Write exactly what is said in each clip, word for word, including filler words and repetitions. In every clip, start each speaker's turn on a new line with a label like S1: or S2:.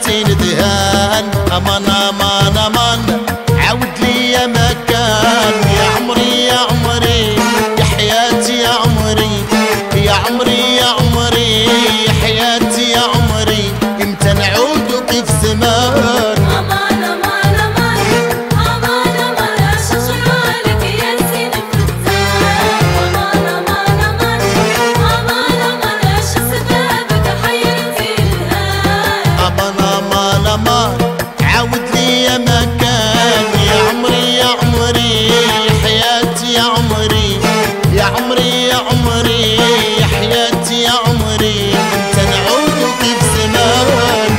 S1: ياسين دهان. امان امان امان عود لي يا مكان، يا عمري يا عمري يا حياتي يا عمري، يا عمري يا عمري يا حياتي يا عمري، امتى نعود وكيف زمان.
S2: امان امان امان امان امان عشان جمالك يا زين الفتان. امان امان امان امان امان عشان سبابك حيرت الهان.
S1: امان امان امان عود لي يا مكان، يا عمري يا عمري يا حياتي يا عمري، يا عمري يا عمري يا حياتي يا عمري، امتى نعود وكيف زمان.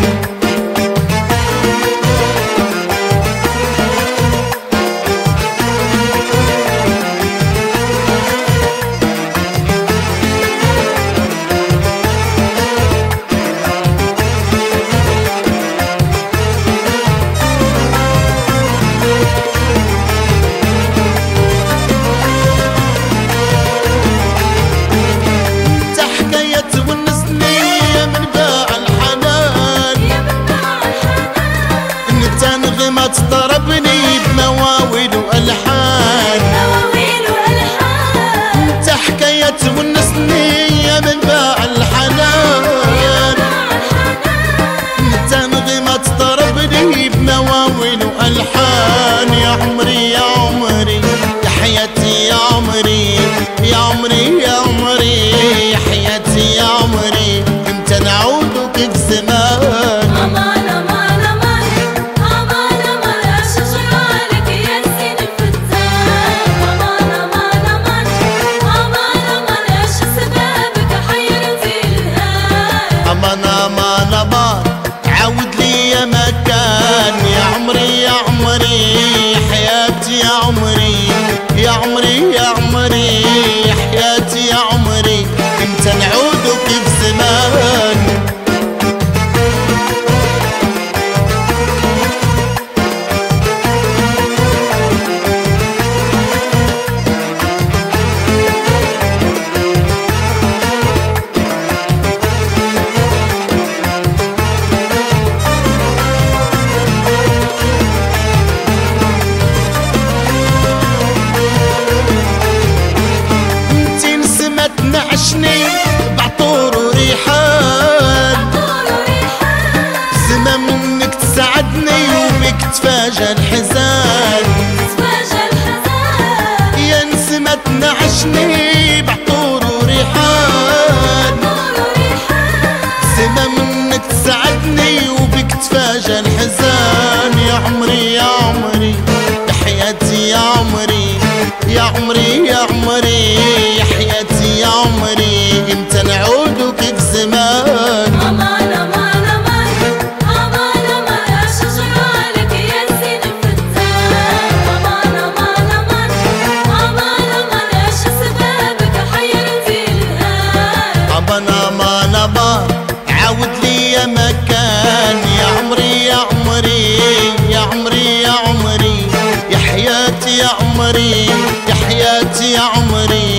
S1: تضربني بمواويل والحان،
S2: مواويل والحان،
S1: انت حكاية ونسني يا منبع الحنان، انت نغمة تضربني بمواويل والحان. يا عمري يا عمري يا حياتي يا عمري، يا عمري يا عمري يا حياتي يا عمري، امتى نعود وكيف زمان.
S2: امان امان امان امان امان عشان جمالك يا زين الفتان. امان امان امان امان امان عشان سبابك حيرت الهان.
S1: امان امان امان عود لي يا مكان، يا عمري يا عمري يا حياتي يا عمري، يا عمري يا عمري يا حياتي يا عمري، امتى نعود وكيف زمان. نعشني بعطور وريحان، زما منك تسعدني وبك تفاجأ الحزان، يا نسمة تنعشني بعطور وريحان، زما منك تسعدني وبك تفاجأ الحزان. يا عمري يا عمري يا حياتي يا عمري، يا عمري يا عمري يا حياتي يا عمري، امتى نعود وكيف زمان.
S2: امان امان امان امان امان عشان جمالك يا زين الفتان. امان امان امان امان امان عشان سبابك حيرت الهان.
S1: امان امان امان عود لي يا مكان، يا عمري يا عمري يا عمري يا عمري يا حياتي يا عمري، يا حياتي يا عمري،